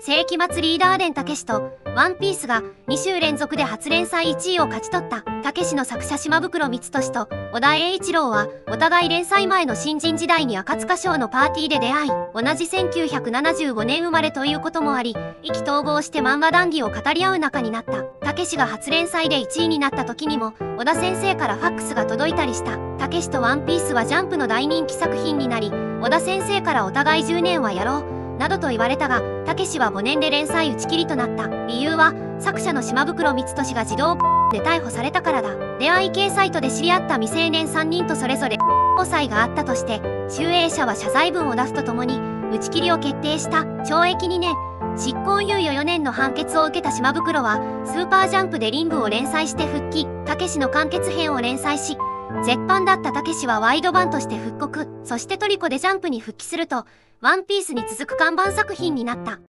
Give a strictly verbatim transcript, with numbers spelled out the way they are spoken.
世紀末リーダー伝たけしとワンピースがに週連続で初連載いちいを勝ち取った。たけしの作者島袋光俊と尾田栄一郎はお互い連載前の新人時代に赤塚賞のパーティーで出会い、同じせんきゅうひゃくななじゅうごねん生まれということもあり、意気投合して漫画談義を語り合う仲になった。たけしが初連載でいちいになった時にも尾田先生からファックスが届いたりした。たけしとワンピースはジャンプの大人気作品になり、尾田先生からお互いじゅうねんはやろうなどと言われたが、たけしはごねんで連載打ち切りとなった。理由は作者の島袋光俊が児童で逮捕されたからだ。出会い系サイトで知り合った未成年さんにんとそれぞれ交際があったとして、集英社は謝罪文を出すとともに打ち切りを決定した。懲役にねん執行猶予よねんの判決を受けた島袋はスーパージャンプでリングを連載して復帰。たけしの完結編を連載し、絶版だったたけしはワイド版として復刻。そしてトリコでジャンプに復帰するとワンピースに続く看板作品になった。